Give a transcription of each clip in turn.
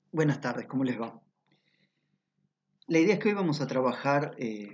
Buenas tardes, ¿cómo les va? La idea es que hoy vamos a trabajar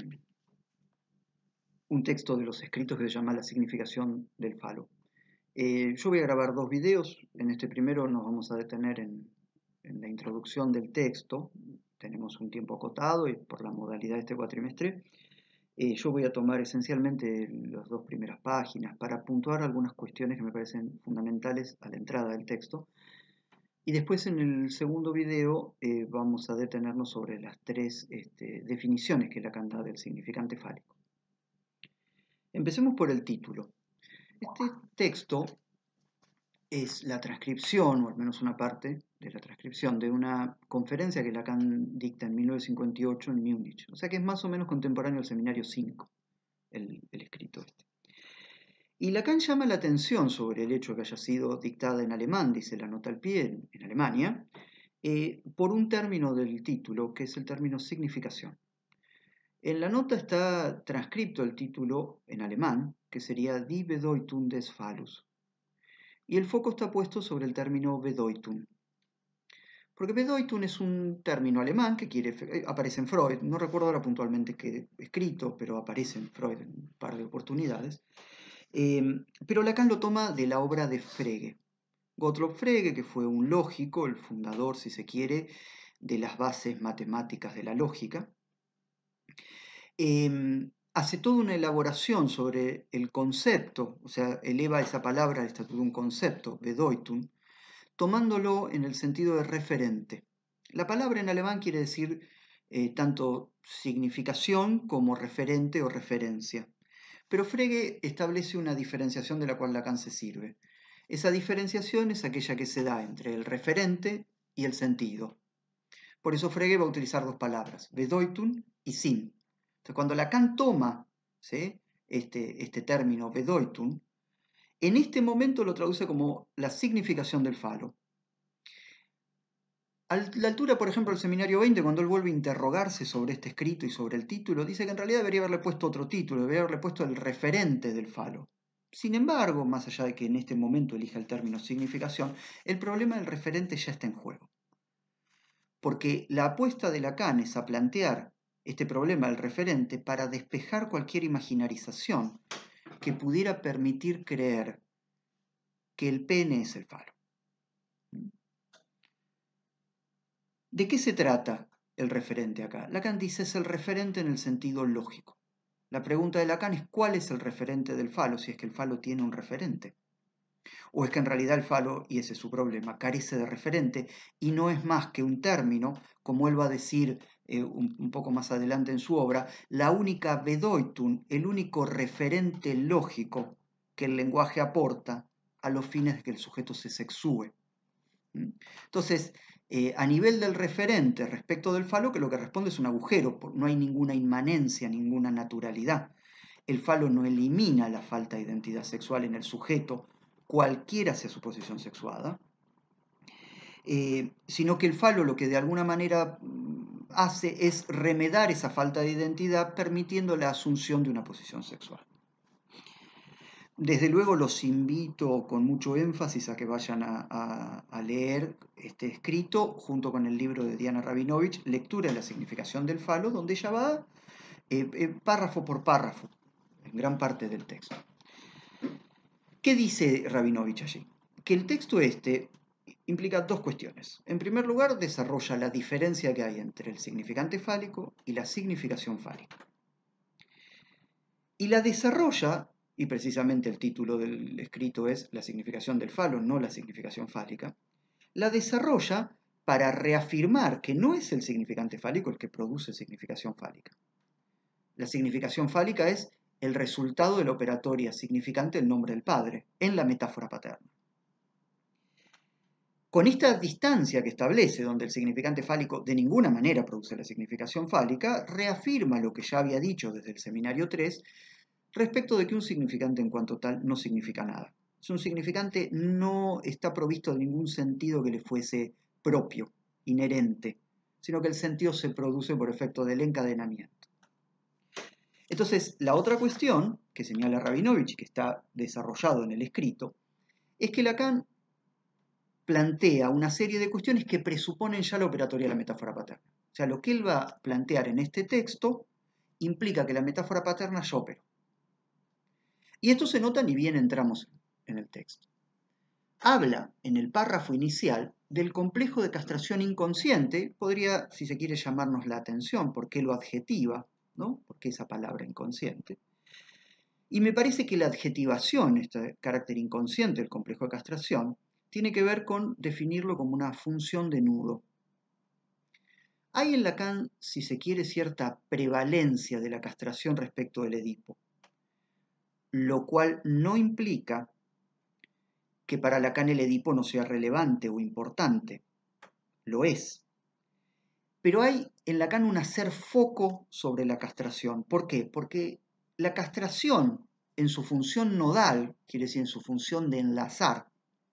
un texto de los escritos que se llama La significación del falo. Yo voy a grabar dos videos. En este primero nos vamos a detener en la introducción del texto. Tenemos un tiempo acotado y por la modalidad de este cuatrimestre. Yo voy a tomar esencialmente las dos primeras páginas para puntuar algunas cuestiones que me parecen fundamentales a la entrada del texto. Y después en el segundo video vamos a detenernos sobre las tres definiciones que Lacan da del significante fálico. Empecemos por el título. Este texto es la transcripción, o al menos una parte de la transcripción, de una conferencia que Lacan dicta en 1958 en Múnich. O sea que es más o menos contemporáneo al Seminario 5, el escrito este. Y Lacan llama la atención sobre el hecho de que haya sido dictada en alemán, dice la nota al pie, en Alemania, por un término del título, que es el término significación. En la nota está transcripto el título en alemán, que sería Die Bedeutung des Phallus, y el foco está puesto sobre el término Bedeutung. Porque Bedeutung es un término alemán que aparece en Freud, no recuerdo ahora puntualmente qué escrito, pero aparece en Freud en un par de oportunidades, pero Lacan lo toma de la obra de Frege. Gottlob Frege, que fue un lógico, el fundador, si se quiere, de las bases matemáticas de la lógica, hace toda una elaboración sobre el concepto, o sea, eleva esa palabra al estatus de un concepto, Bedeutung, tomándolo en el sentido de referente. La palabra en alemán quiere decir tanto significación como referente o referencia. Pero Frege establece una diferenciación de la cual Lacan se sirve. Esa diferenciación es aquella que se da entre el referente y el sentido. Por eso Frege va a utilizar dos palabras, Bedeutung y Sinn. Entonces, cuando Lacan toma, ¿sí?, este término Bedeutung, en este momento lo traduce como la significación del falo. A la altura, por ejemplo, del seminario 20, cuando él vuelve a interrogarse sobre este escrito y sobre el título, dice que en realidad debería haberle puesto otro título, debería haberle puesto el referente del falo. Sin embargo, más allá de que en este momento elija el término significación, el problema del referente ya está en juego. Porque la apuesta de Lacan es a plantear este problema del referente para despejar cualquier imaginarización que pudiera permitir creer que el pene es el falo. ¿De qué se trata el referente acá? Lacan dice es el referente en el sentido lógico. La pregunta de Lacan es ¿cuál es el referente del falo? Si es que el falo tiene un referente. O es que en realidad el falo, y ese es su problema, carece de referente y no es más que un término, como él va a decir un poco más adelante en su obra, la única Bedeutung, el único referente lógico que el lenguaje aporta a los fines de que el sujeto se sexúe. Entonces, a nivel del referente respecto del falo, que lo que responde es un agujero, no hay ninguna inmanencia, ninguna naturalidad. El falo no elimina la falta de identidad sexual en el sujeto, cualquiera sea su posición sexuada, sino que el falo lo que de alguna manera hace es remedar esa falta de identidad permitiendo la asunción de una posición sexual. Desde luego los invito con mucho énfasis a que vayan a leer este escrito junto con el libro de Diana Rabinovich, Lectura de la significación del falo, donde ella va párrafo por párrafo, en gran parte del texto. ¿Qué dice Rabinovich allí? Que el texto este implica dos cuestiones. En primer lugar, desarrolla la diferencia que hay entre el significante fálico y la significación fálica. Y la desarrolla, y precisamente el título del escrito es La significación del falo, no la significación fálica, la desarrolla para reafirmar que no es el significante fálico el que produce significación fálica. La significación fálica es el resultado de la operatoria significante del nombre del padre, en la metáfora paterna. Con esta distancia que establece, donde el significante fálico de ninguna manera produce la significación fálica, reafirma lo que ya había dicho desde el seminario 3 respecto de que un significante en cuanto tal no significa nada. Si un significante no está provisto de ningún sentido que le fuese propio, inherente, sino que el sentido se produce por efecto del encadenamiento. Entonces, la otra cuestión que señala Rabinovich, que está desarrollado en el escrito, es que Lacan plantea una serie de cuestiones que presuponen ya la operatoria de la metáfora paterna. O sea, lo que él va a plantear en este texto implica que la metáfora paterna ya operó. Y esto se nota ni bien entramos en el texto. Habla en el párrafo inicial del complejo de castración inconsciente, podría, si se quiere, llamarnos la atención, ¿por qué lo adjetiva? ¿No? ¿Por qué esa palabra inconsciente? Y me parece que la adjetivación, este carácter inconsciente del complejo de castración, tiene que ver con definirlo como una función de nudo. Hay en Lacan, si se quiere, cierta prevalencia de la castración respecto del Edipo, lo cual no implica que para Lacan el Edipo no sea relevante o importante. Lo es. Pero hay en Lacan un hacer foco sobre la castración. ¿Por qué? Porque la castración, en su función nodal, quiere decir en su función de enlazar,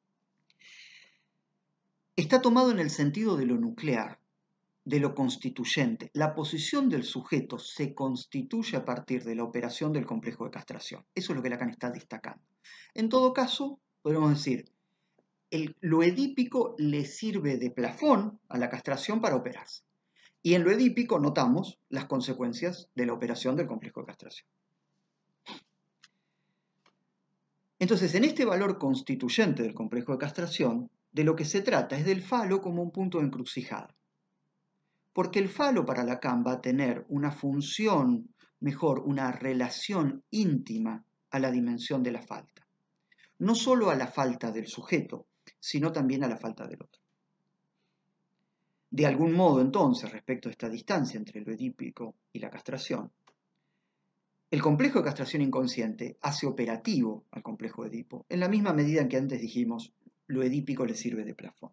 está tomado en el sentido de lo nuclear, de lo constituyente. La posición del sujeto se constituye a partir de la operación del complejo de castración. Eso es lo que Lacan está destacando. En todo caso, podemos decir, lo edípico le sirve de plafón a la castración para operarse. Y en lo edípico notamos las consecuencias de la operación del complejo de castración. Entonces, en este valor constituyente del complejo de castración, de lo que se trata es del falo como un punto de encrucijada. Porque el falo para Lacan va a tener una función, mejor, una relación íntima a la dimensión de la falta. No solo a la falta del sujeto, sino también a la falta del otro. De algún modo, entonces, respecto a esta distancia entre lo edípico y la castración, el complejo de castración inconsciente hace operativo al complejo de Edipo, en la misma medida en que antes dijimos, lo edípico le sirve de plafón.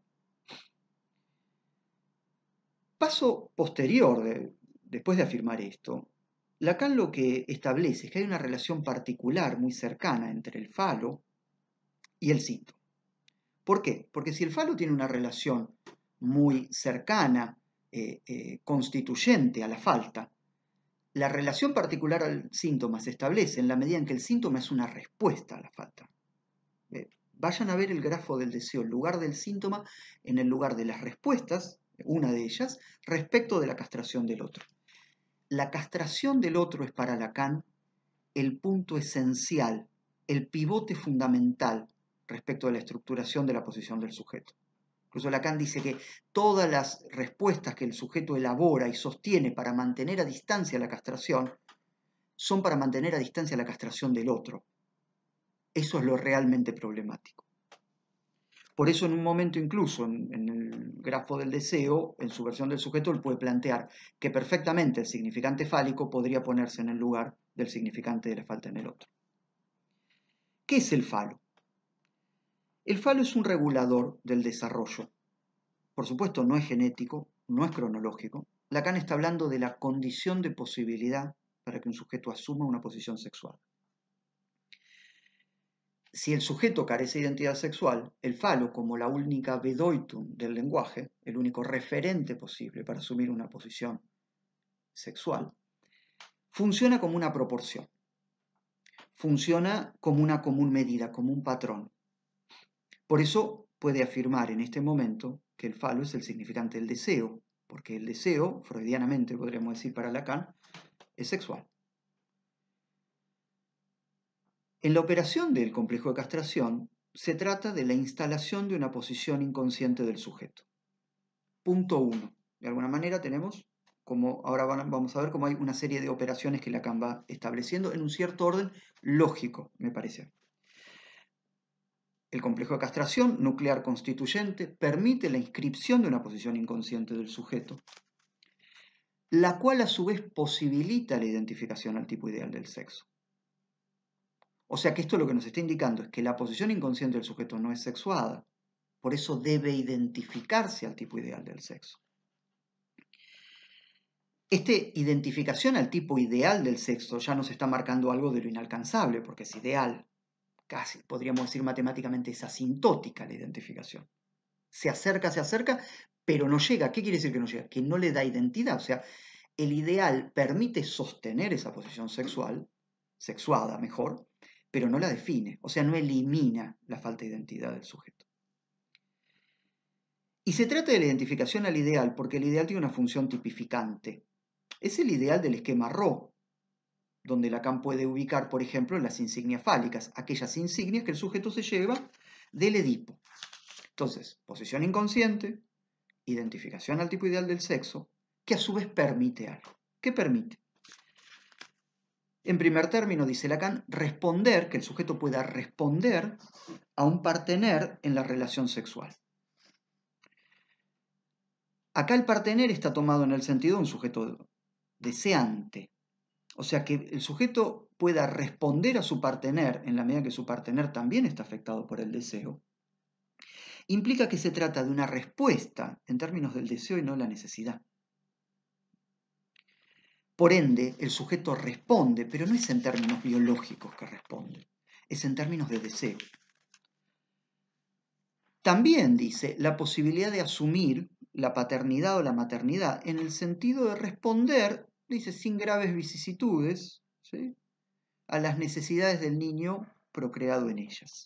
Paso posterior, después de afirmar esto, Lacan lo que establece es que hay una relación particular muy cercana entre el falo y el síntoma. ¿Por qué? Porque si el falo tiene una relación muy cercana, constituyente a la falta, la relación particular al síntoma se establece en la medida en que el síntoma es una respuesta a la falta. Vayan a ver el grafo del deseo, el lugar del síntoma en el lugar de las respuestas, una de ellas, respecto de la castración del otro. La castración del otro es para Lacan el punto esencial, el pivote fundamental respecto de la estructuración de la posición del sujeto. Incluso Lacan dice que todas las respuestas que el sujeto elabora y sostiene para mantener a distancia la castración son para mantener a distancia la castración del otro. Eso es lo realmente problemático. Por eso en un momento incluso en el grafo del deseo, en su versión del sujeto, él puede plantear que perfectamente el significante fálico podría ponerse en el lugar del significante de la falta en el otro. ¿Qué es el falo? El falo es un regulador del desarrollo. Por supuesto, no es genético, no es cronológico. Lacan está hablando de la condición de posibilidad para que un sujeto asuma una posición sexual. Si el sujeto carece de identidad sexual, el falo, como la única Bedeutung del lenguaje, el único referente posible para asumir una posición sexual, funciona como una proporción. Funciona como una común medida, como un patrón. Por eso puede afirmar en este momento que el falo es el significante del deseo, porque el deseo, freudianamente podríamos decir para Lacan, es sexual. En la operación del complejo de castración se trata de la instalación de una posición inconsciente del sujeto. Punto 1. De alguna manera tenemos, como ahora vamos a ver cómo hay una serie de operaciones que Lacan va estableciendo en un cierto orden lógico, me parece. El complejo de castración nuclear constituyente permite la inscripción de una posición inconsciente del sujeto, la cual a su vez posibilita la identificación al tipo ideal del sexo. O sea que esto lo que nos está indicando es que la posición inconsciente del sujeto no es sexuada, por eso debe identificarse al tipo ideal del sexo. Esta identificación al tipo ideal del sexo ya nos está marcando algo de lo inalcanzable, porque es ideal, casi podríamos decir matemáticamente es asintótica la identificación. Se acerca, pero no llega. ¿Qué quiere decir que no llega? Que no le da identidad. O sea, el ideal permite sostener esa posición sexual, sexuada mejor, pero no la define. O sea, no elimina la falta de identidad del sujeto. Y se trata de la identificación al ideal porque el ideal tiene una función tipificante. Es el ideal del esquema Rho, donde Lacan puede ubicar, por ejemplo, las insignias fálicas, aquellas insignias que el sujeto se lleva del Edipo. Entonces, posición inconsciente, identificación al tipo ideal del sexo, que a su vez permite algo. ¿Qué permite? En primer término, dice Lacan, responder, que el sujeto pueda responder a un partener en la relación sexual. Acá el partener está tomado en el sentido de un sujeto deseante. O sea, que el sujeto pueda responder a su partener en la medida que su partener también está afectado por el deseo, implica que se trata de una respuesta en términos del deseo y no la necesidad. Por ende, el sujeto responde, pero no es en términos biológicos que responde, es en términos de deseo. También dice la posibilidad de asumir la paternidad o la maternidad en el sentido de responder, dice, sin graves vicisitudes, ¿sí?, a las necesidades del niño procreado en ellas.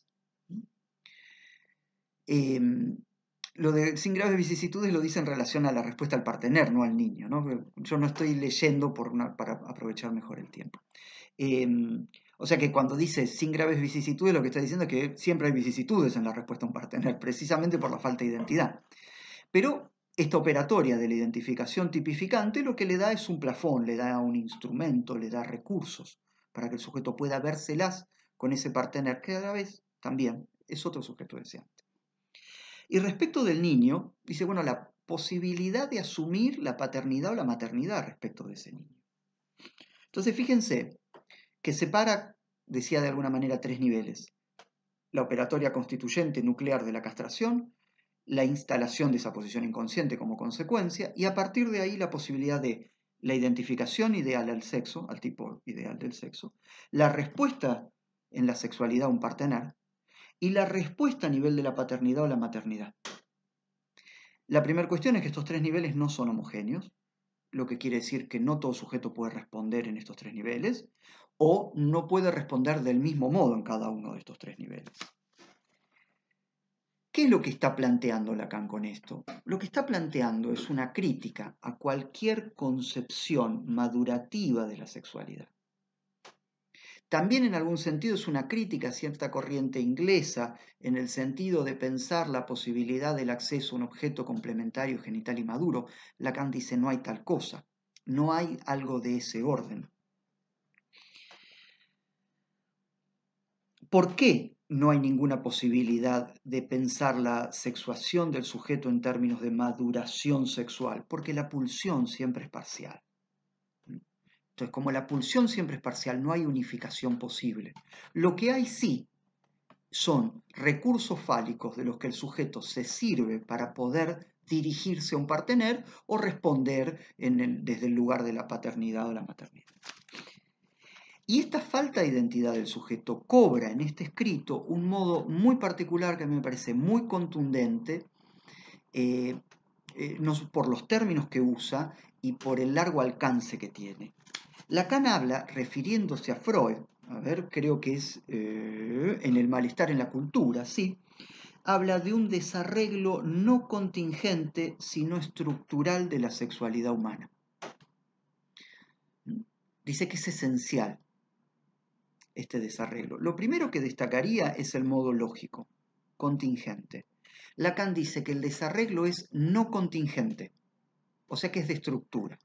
Lo de sin graves vicisitudes lo dice en relación a la respuesta al partener, no al niño, ¿no? Yo no estoy leyendo para aprovechar mejor el tiempo. O sea que cuando dice sin graves vicisitudes, lo que está diciendo es que siempre hay vicisitudes en la respuesta a un partener, precisamente por la falta de identidad. Pero esta operatoria de la identificación tipificante lo que le da es un plafón, le da un instrumento, le da recursos para que el sujeto pueda vérselas con ese partener, que a la vez también es otro sujeto deseante. Y respecto del niño, dice, bueno, la posibilidad de asumir la paternidad o la maternidad respecto de ese niño. Entonces, fíjense que separa, decía de alguna manera, tres niveles. La operatoria constituyente nuclear de la castración, la instalación de esa posición inconsciente como consecuencia, y a partir de ahí la posibilidad de la identificación ideal al sexo, al tipo ideal del sexo, la respuesta en la sexualidad a un partener, y la respuesta a nivel de la paternidad o la maternidad. La primera cuestión es que estos tres niveles no son homogéneos, lo que quiere decir que no todo sujeto puede responder en estos tres niveles, o no puede responder del mismo modo en cada uno de estos tres niveles. ¿Qué es lo que está planteando Lacan con esto? Lo que está planteando es una crítica a cualquier concepción madurativa de la sexualidad. También en algún sentido es una crítica a cierta corriente inglesa en el sentido de pensar la posibilidad del acceso a un objeto complementario genital y maduro. Lacan dice no hay tal cosa, no hay algo de ese orden. ¿Por qué no hay ninguna posibilidad de pensar la sexuación del sujeto en términos de maduración sexual? Porque la pulsión siempre es parcial. Entonces, como la pulsión siempre es parcial, no hay unificación posible. Lo que hay sí son recursos fálicos de los que el sujeto se sirve para poder dirigirse a un partener o responder desde el lugar de la paternidad o la maternidad. Y esta falta de identidad del sujeto cobra en este escrito un modo muy particular que a mí me parece muy contundente, no por los términos que usa y por el largo alcance que tiene. Lacan habla, refiriéndose a Freud, a ver, creo que es en El malestar en la cultura, sí, habla de un desarreglo no contingente, sino estructural de la sexualidad humana. Dice que es esencial este desarreglo. Lo primero que destacaría es el modo lógico, contingente. Lacan dice que el desarreglo es no contingente, o sea que es de estructura.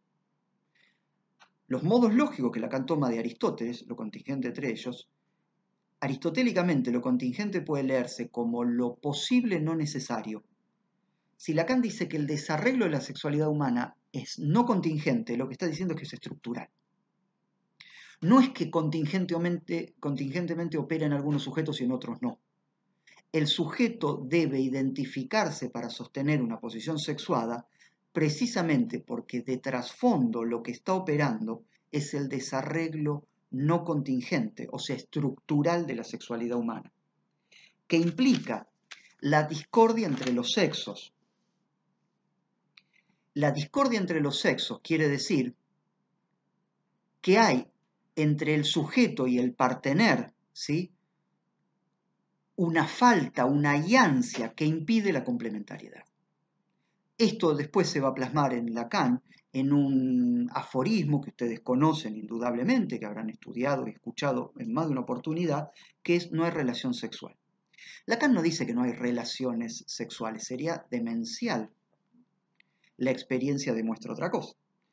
Los modos lógicos que Lacan toma de Aristóteles, lo contingente entre ellos, aristotélicamente lo contingente puede leerse como lo posible no necesario. Si Lacan dice que el desarreglo de la sexualidad humana es no contingente, lo que está diciendo es que es estructural. No es que contingentemente opera en algunos sujetos y en otros no. El sujeto debe identificarse para sostener una posición sexuada precisamente porque de trasfondo lo que está operando es el desarreglo no contingente, o sea, estructural de la sexualidad humana, que implica la discordia entre los sexos. La discordia entre los sexos quiere decir que hay entre el sujeto y el partener, ¿sí?, una falta, una ayancia que impide la complementariedad. Esto después se va a plasmar en Lacan en un aforismo que ustedes conocen indudablemente, que habrán estudiado y escuchado en más de una oportunidad, que es no hay relación sexual. Lacan no dice que no hay relaciones sexuales, sería demencial. La experiencia demuestra otra cosa.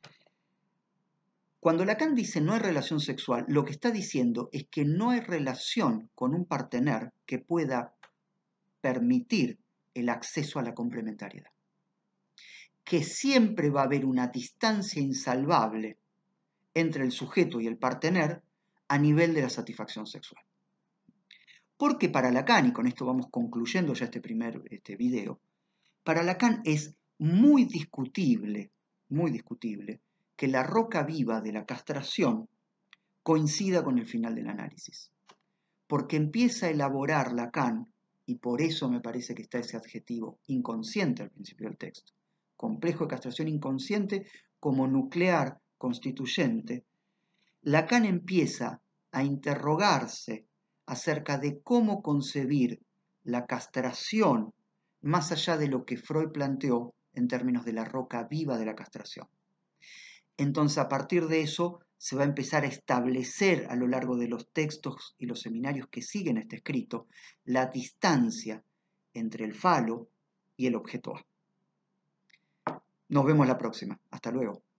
Cuando Lacan dice no hay relación sexual, lo que está diciendo es que no hay relación con un partener que pueda permitir el acceso a la complementariedad. Que siempre va a haber una distancia insalvable entre el sujeto y el partener a nivel de la satisfacción sexual. Porque para Lacan, y con esto vamos concluyendo ya este video, para Lacan es muy discutible que la roca viva de la castración coincida con el final del análisis. Porque empieza a elaborar Lacan, y por eso me parece que está ese adjetivo inconsciente al principio del texto, complejo de castración inconsciente como nuclear constituyente, Lacan empieza a interrogarse acerca de cómo concebir la castración más allá de lo que Freud planteó en términos de la roca viva de la castración. Entonces, a partir de eso, se va a empezar a establecer a lo largo de los textos y los seminarios que siguen este escrito la distancia entre el falo y el objeto A. Nos vemos la próxima. Hasta luego.